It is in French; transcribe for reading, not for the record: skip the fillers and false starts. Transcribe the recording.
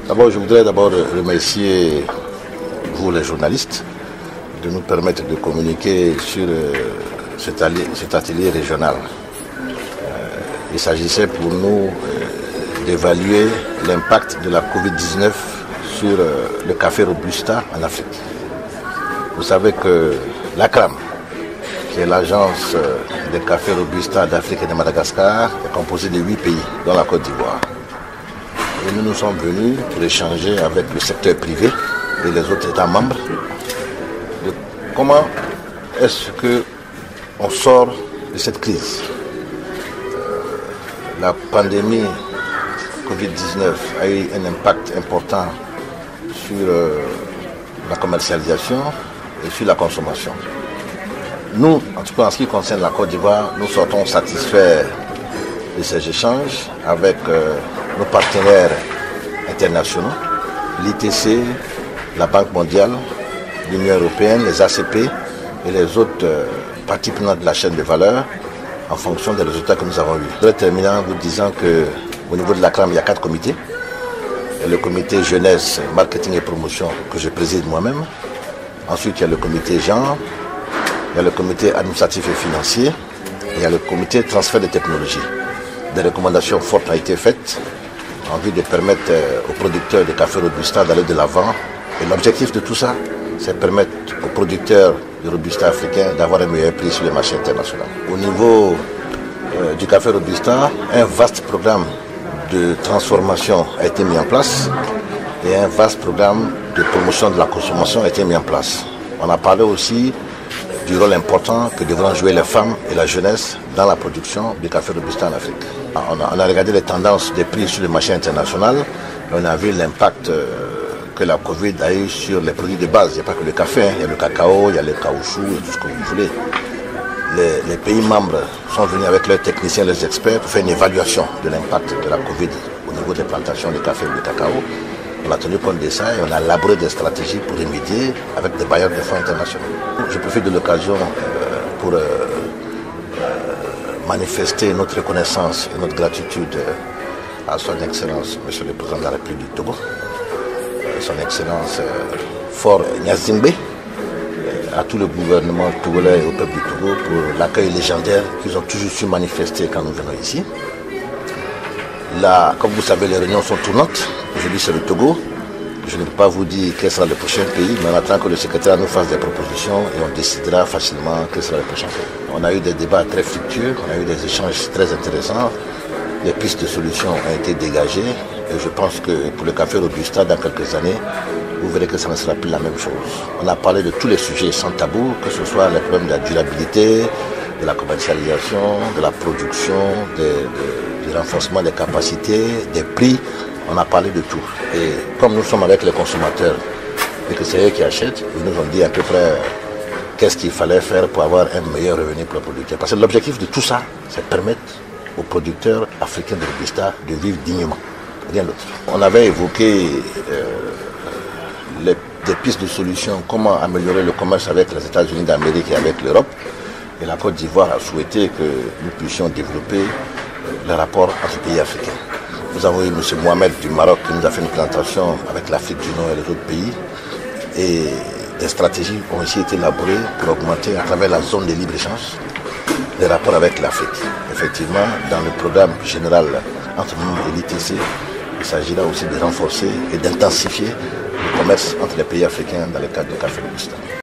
D'abord, je voudrais remercier vous les journalistes de nous permettre de communiquer sur cet atelier régional. Il s'agissait pour nous d'évaluer l'impact de la Covid-19 sur le café Robusta en Afrique. Vous savez que l'ACRAM, qui est l'agence des cafés Robusta d'Afrique et de Madagascar, est composée de 8 pays, dont la Côte d'Ivoire. Et nous sommes venus pour échanger avec le secteur privé et les autres États membres de comment est-ce qu'on sort de cette crise. La pandémie Covid-19 a eu un impact important sur la commercialisation et sur la consommation. Nous, en tout cas en ce qui concerne la Côte d'Ivoire, nous sortons satisfaits de ces échanges avec nos partenaires internationaux, l'ITC, la Banque mondiale, l'Union européenne, les ACP et les autres parties prenantes de la chaîne de valeur en fonction des résultats que nous avons eus. Je vais terminer en vous disant qu'au niveau de l'ACRAM, il y a 4 comités. Il y a le comité jeunesse, marketing et promotion que je préside moi-même. Ensuite, il y a le comité genre, il y a le comité administratif et financier, et il y a le comité transfert de technologies. Des recommandations fortes ont été faites en vue de permettre aux producteurs de café Robusta d'aller de l'avant. Et l'objectif de tout ça, c'est de permettre aux producteurs de Robusta africains d'avoir un meilleur prix sur le marché international. Au niveau du café Robusta, un vaste programme de transformation a été mis en place et un vaste programme de promotion de la consommation a été mis en place. On a parlé aussi du rôle important que devront jouer les femmes et la jeunesse dans la production du café Robusta en Afrique. On a regardé les tendances des prix sur le marché international et on a vu l'impact que la Covid a eu sur les produits de base. Il n'y a pas que le café, il y a le cacao, il y a le caoutchouc et tout ce que vous voulez. Les pays membres sont venus avec leurs techniciens, leurs experts pour faire une évaluation de l'impact de la Covid au niveau des plantations de café et de cacao. On a tenu compte de ça et on a élaboré des stratégies pour remédier avec des bailleurs de fonds internationaux. Je profite de l'occasion pour manifester notre reconnaissance et notre gratitude à son Excellence, Monsieur le Président de la République du Togo, son Excellence Faure Gnassingbé, à tout le gouvernement togolais et au peuple du Togo pour l'accueil légendaire qu'ils ont toujours su manifester quand nous venons ici. Là, comme vous savez, les réunions sont tournantes. Aujourd'hui, c'est le Togo. Je ne peux pas vous dire quel sera le prochain pays, mais on attend que le secrétaire nous fasse des propositions et on décidera facilement quel sera le prochain pays. On a eu des débats très fructueux, on a eu des échanges très intéressants. Les pistes de solutions ont été dégagées et je pense que pour le café Robusta, dans quelques années, vous verrez que ça ne sera plus la même chose. On a parlé de tous les sujets sans tabou, que ce soit les problèmes de la durabilité, de la commercialisation, de la production, du renforcement des capacités, des prix. On a parlé de tout. Et comme nous sommes avec les consommateurs et que c'est eux qui achètent, ils nous ont dit à peu près qu'est-ce qu'il fallait faire pour avoir un meilleur revenu pour le producteur. Parce que l'objectif de tout ça, c'est de permettre aux producteurs africains de Robusta de vivre dignement. Rien d'autre. On avait évoqué des pistes de solutions, comment améliorer le commerce avec les États-Unis d'Amérique et avec l'Europe. Et la Côte d'Ivoire a souhaité que nous puissions développer les rapports entre pays africains. Nous avons eu M. Mohamed du Maroc qui nous a fait une présentation avec l'Afrique du Nord et les autres pays. Et des stratégies ont aussi été élaborées pour augmenter à travers la zone de libre-échange les rapports avec l'Afrique. Effectivement, dans le programme général entre nous et l'ITC, il s'agira aussi de renforcer et d'intensifier le commerce entre les pays africains dans le cadre du café Robusta.